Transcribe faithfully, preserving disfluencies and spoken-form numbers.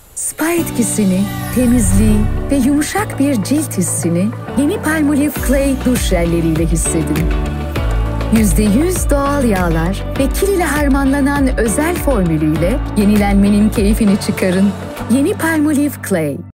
Spa etkisini, temizliği ve yumuşak bir cilt hissini yeni Palmolive Clay duş jelleriyle hissedin. yüzde yüz doğal yağlar ve kil ile harmanlanan özel formülüyle yenilenmenin keyfini çıkarın. Yeni Palmolive Clay.